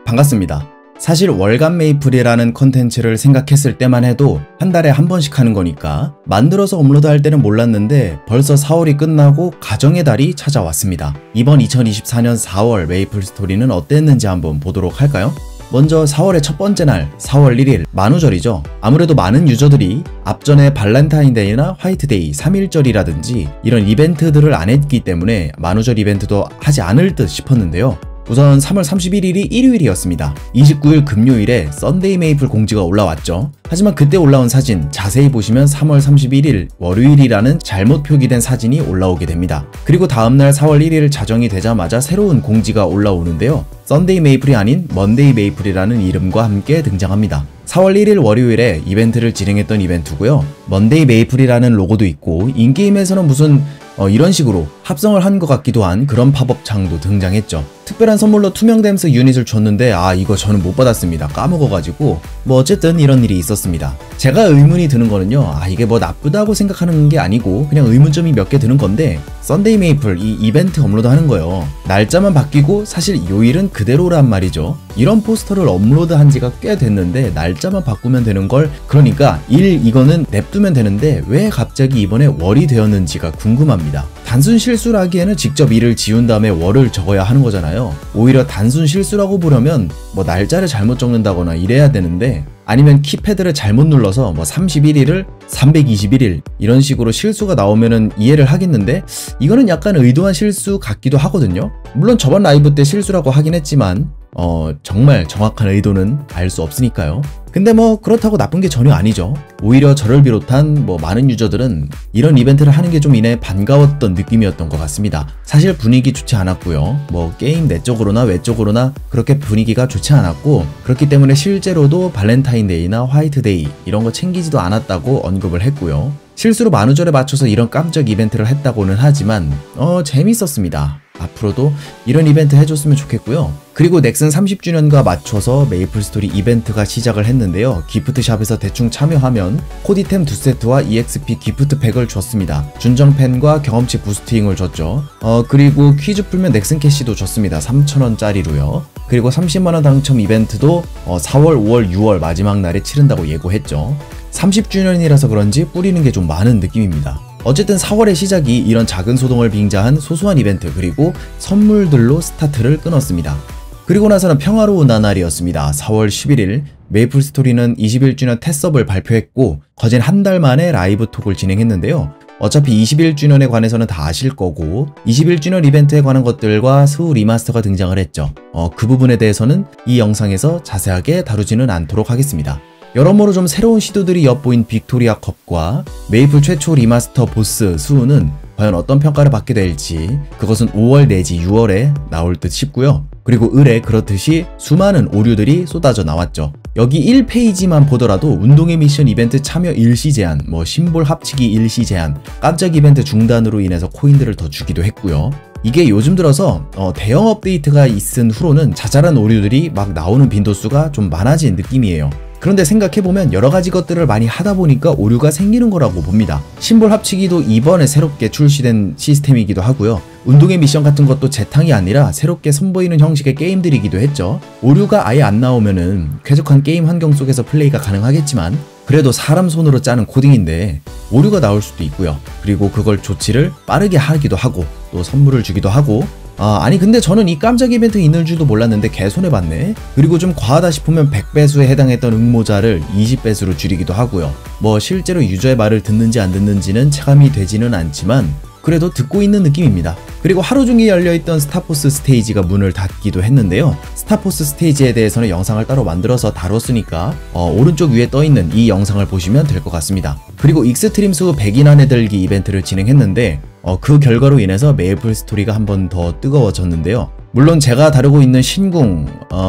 반갑습니다. 사실 월간 메이플이라는 컨텐츠를 생각했을 때만 해도 한 달에 한 번씩 하는 거니까 만들어서 업로드할 때는 몰랐는데 벌써 4월이 끝나고 가정의 달이 찾아왔습니다. 이번 2024년 4월 메이플 스토리는 어땠는지 한번 보도록 할까요? 먼저 4월의 첫 번째 날 4월 1일 만우절이죠. 아무래도 많은 유저들이 앞전에 발렌타인데이나 화이트데이, 3.1절이라든지 이런 이벤트들을 안 했기 때문에 만우절 이벤트도 하지 않을 듯 싶었는데요. 우선 3월 31일이 일요일이었습니다. 29일 금요일에 썬데이 메이플 공지가 올라왔죠. 하지만 그때 올라온 사진 자세히 보시면 3월 31일 월요일이라는 잘못 표기된 사진이 올라오게 됩니다. 그리고 다음날 4월 1일 자정이 되자마자 새로운 공지가 올라오는데요. 썬데이 메이플이 아닌 먼데이 메이플이라는 이름과 함께 등장합니다. 4월 1일 월요일에 이벤트를 진행했던 이벤트고요. 먼데이 메이플이라는 로고도 있고 인게임에서는 무슨 이런 식으로 합성을 한 것 같기도 한 그런 팝업 창도 등장했죠. 특별한 선물로 투명 댐스 유닛을 줬는데 이거 저는 못 받았습니다. 까먹어가지고 어쨌든 이런 일이 있었습니다. 제가 의문이 드는 거는요, 이게 뭐 나쁘다고 생각하는 게 아니고 그냥 의문점이 몇 개 드는 건데, 썬데이 메이플 이 이벤트 업로드 하는 거예요. 날짜만 바뀌고 사실 요일은 그대로란 말이죠. 이런 포스터를 업로드 한 지가 꽤 됐는데 날짜만 바꾸면 되는 걸, 그러니까 이거는 냅두면 되는데 왜 갑자기 이번에 월이 되었는지가 궁금합니다. 단순 실수라기에는 직접 일을 지운 다음에 월을 적어야 하는 거잖아요. 오히려 단순 실수라고 보려면 뭐 날짜를 잘못 적는다거나 이래야 되는데, 아니면 키패드를 잘못 눌러서 뭐 31일을 321일 이런 식으로 실수가 나오면은 이해를 하겠는데, 이거는 약간 의도한 실수 같기도 하거든요. 물론 저번 라이브 때 실수라고 하긴 했지만 정말 정확한 의도는 알 수 없으니까요. 근데 뭐 그렇다고 나쁜 게 전혀 아니죠. 오히려 저를 비롯한 많은 유저들은 이런 이벤트를 하는 게 좀 이내 반가웠던 느낌이었던 것 같습니다. 사실 분위기 좋지 않았고요. 게임 내적으로나 외적으로나 그렇게 분위기가 좋지 않았고, 그렇기 때문에 실제로도 발렌타인데이나 화이트데이 이런 거 챙기지도 않았다고 언급을 했고요. 실수로 만우절에 맞춰서 이런 깜짝 이벤트를 했다고는 하지만 재밌었습니다. 앞으로도 이런 이벤트 해줬으면 좋겠고요. 그리고 넥슨 30주년과 맞춰서 메이플 스토리 이벤트가 시작을 했는데요. 기프트샵에서 대충 참여하면 코디템 2세트와 EXP 기프트팩을 줬습니다. 준정펜과 경험치 부스팅을 줬죠. 그리고 퀴즈 풀면 넥슨 캐시도 줬습니다. 3,000원짜리로요. 그리고 30만원 당첨 이벤트도 4월, 5월, 6월 마지막 날에 치른다고 예고했죠. 30주년이라서 그런지 뿌리는 게 좀 많은 느낌입니다. 어쨌든 4월의 시작이 이런 작은 소동을 빙자한 소소한 이벤트, 그리고 선물들로 스타트를 끊었습니다. 그리고 나서는 평화로운 나날이었습니다. 4월 11일 메이플 스토리는 21주년 테스업을 발표했고, 거진 한 달 만에 라이브 톡을 진행했는데요. 어차피 21주년에 관해서는 다 아실 거고, 21주년 이벤트에 관한 것들과 스우 리마스터가 등장을 했죠. 그 부분에 대해서는 이 영상에서 자세하게 다루지는 않도록 하겠습니다. 여러모로 좀 새로운 시도들이 엿보인 빅토리아 컵과 메이플 최초 리마스터 보스 스우는 과연 어떤 평가를 받게 될지, 그것은 5월 내지 6월에 나올 듯 싶고요. 그리고 을에 그렇듯이 수많은 오류들이 쏟아져 나왔죠. 여기 1페이지만 보더라도 운동의 미션 이벤트 참여 일시 제한, 심볼 합치기 일시 제한, 깜짝 이벤트 중단으로 인해서 코인들을 더 주기도 했고요. 이게 요즘 들어서 대형 업데이트가 있은 후로는 자잘한 오류들이 막 나오는 빈도수가 좀 많아진 느낌이에요. 그런데 생각해보면 여러가지 것들을 많이 하다보니까 오류가 생기는 거라고 봅니다. 심볼 합치기도 이번에 새롭게 출시된 시스템이기도 하고요. 운동의 미션 같은 것도 재탕이 아니라 새롭게 선보이는 형식의 게임들이기도 했죠. 오류가 아예 안 나오면은 쾌적한 게임 환경 속에서 플레이가 가능하겠지만, 그래도 사람 손으로 짜는 코딩인데 오류가 나올 수도 있고요. 그리고 그걸 조치를 빠르게 하기도 하고 또 선물을 주기도 하고, 아니 근데 저는 이 깜짝 이벤트 있는 줄도 몰랐는데 개손해봤네. 그리고 좀 과하다 싶으면 100배수에 해당했던 응모자를 20배수로 줄이기도 하고요. 실제로 유저의 말을 듣는지 안 듣는지는 체감이 되지는 않지만 그래도 듣고 있는 느낌입니다. 그리고 하루 종일 열려있던 스타포스 스테이지가 문을 닫기도 했는데요. 스타포스 스테이지에 대해서는 영상을 따로 만들어서 다뤘으니까 오른쪽 위에 떠있는 이 영상을 보시면 될 것 같습니다. 그리고 익스트림 수 100인 안에 들기 이벤트를 진행했는데 그 결과로 인해서 메이플 스토리가 한 번 더 뜨거워졌는데요. 물론 제가 다루고 있는 신궁,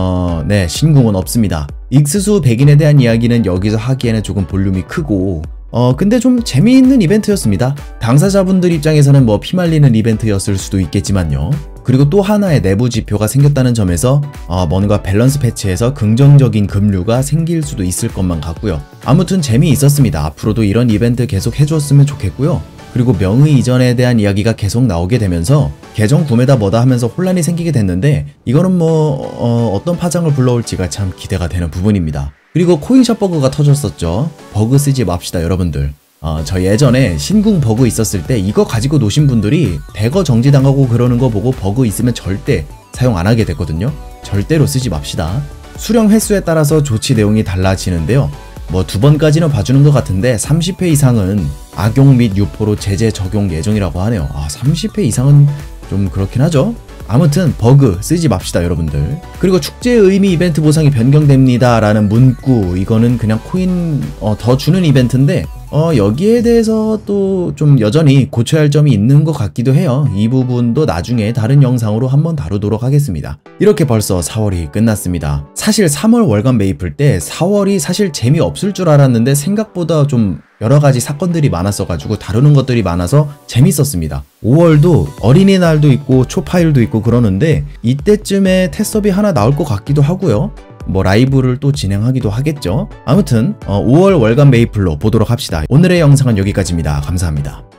신궁은 없습니다. 익스수 100인에 대한 이야기는 여기서 하기에는 조금 볼륨이 크고, 근데 좀 재미있는 이벤트였습니다. 당사자분들 입장에서는 피말리는 이벤트였을 수도 있겠지만요. 그리고 또 하나의 내부 지표가 생겼다는 점에서 뭔가 밸런스 패치에서 긍정적인 급류가 생길 수도 있을 것만 같고요. 아무튼 재미있었습니다. 앞으로도 이런 이벤트 계속 해주었으면 좋겠고요. 그리고 명의 이전에 대한 이야기가 계속 나오게 되면서 계정 구매다 뭐다 하면서 혼란이 생기게 됐는데 이거는 어떤 파장을 불러올지가 참 기대가 되는 부분입니다. 그리고 코인샵 버그가 터졌었죠. 버그 쓰지 맙시다 여러분들. 저 예전에 신궁 버그 있었을 때 이거 가지고 노신 분들이 대거 정지당하고 그러는 거 보고 버그 있으면 절대 사용 안 하게 됐거든요. 절대로 쓰지 맙시다. 수령 횟수에 따라서 조치 내용이 달라지는데요. 뭐 2번까지는 봐주는 것 같은데 30회 이상은 악용 및 유포로 제재 적용 예정이라고 하네요. 30회 이상은 좀 그렇긴 하죠. 아무튼 버그 쓰지 맙시다 여러분들. 그리고 축제 의미 이벤트 보상이 변경됩니다 라는 문구, 이거는 그냥 코인 더 주는 이벤트인데 여기에 대해서 또 좀 여전히 고쳐야 할 점이 있는 것 같기도 해요. 이 부분도 나중에 다른 영상으로 한번 다루도록 하겠습니다. 이렇게 벌써 4월이 끝났습니다. 사실 3월 월간 메이플 때 4월이 사실 재미없을 줄 알았는데 생각보다 좀 여러가지 사건들이 많았어가지고 다루는 것들이 많아서 재밌었습니다. 5월도 어린이날도 있고 초파일도 있고 그러는데 이때쯤에 테스업이 하나 나올 것 같기도 하고요. 뭐 라이브를 또 진행하기도 하겠죠. 아무튼 5월 월간 메이플로 보도록 합시다. 오늘의 영상은 여기까지입니다. 감사합니다.